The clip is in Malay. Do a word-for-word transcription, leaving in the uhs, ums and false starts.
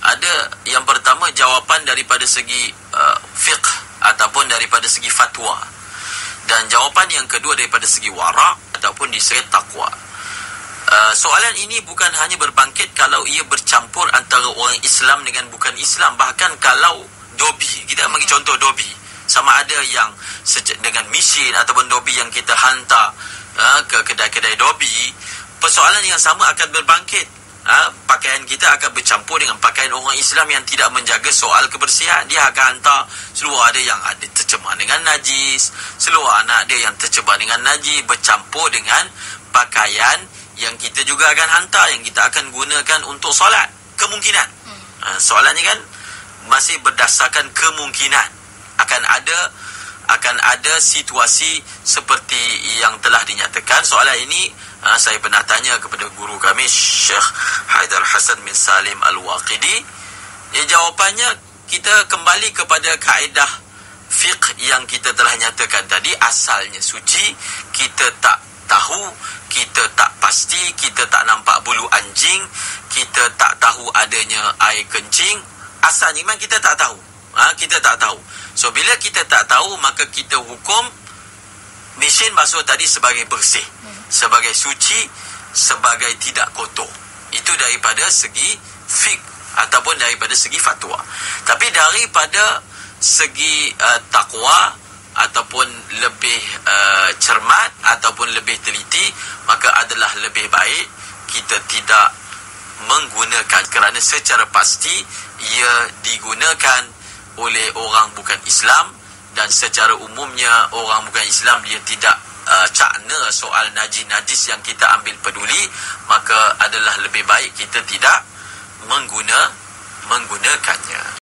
ada yang pertama jawapan daripada segi uh, fiqh ataupun daripada segi fatwa, dan jawapan yang kedua daripada segi wara' ataupun di segi taqwa. Uh, soalan ini bukan hanya berbangkit kalau ia bercampur antara orang Islam dengan bukan Islam. Bahkan kalau dobi, kita bagi contoh dobi, sama ada yang dengan mesin ataupun dobi yang kita hantar uh, ke kedai-kedai dobi, persoalan yang sama akan berbangkit. uh, Pakaian kita akan bercampur dengan pakaian orang Islam yang tidak menjaga soal kebersihan. Dia akan hantar seluar ada yang ada tercemar dengan najis, seluar anak dia yang tercemar dengan najis, bercampur dengan pakaian yang kita juga akan hantar, yang kita akan gunakan untuk solat. Kemungkinan hmm. uh, soalannya kan masih berdasarkan kemungkinan akan ada akan ada situasi seperti yang telah dinyatakan. Soalan ini uh, saya pernah tanya kepada guru kami, Syekh Haidar Hasan bin Salim Al-Waqidi. Ya, jawapannya kita kembali kepada kaedah fiqh yang kita telah nyatakan tadi. Asalnya suci, kita tak tahu, kita tak pasti, kita tak nampak bulu anjing, kita tak tahu adanya air kencing. Asalnya memang kita tak tahu. Ha, kita tak tahu. So, bila kita tak tahu, maka kita hukum mesin basuh tadi sebagai bersih, sebagai suci, sebagai tidak kotor. Itu daripada segi fiqh ataupun daripada segi fatwa. Tapi daripada segi uh, takwa ataupun lebih uh, cermat ataupun lebih teliti, maka adalah lebih baik kita tidak menggunakan, kerana secara pasti ia digunakan oleh orang bukan Islam, dan secara umumnya orang bukan Islam dia tidak uh, cakna soal najis-najis yang kita ambil peduli. Maka adalah lebih baik kita tidak mengguna menggunakannya.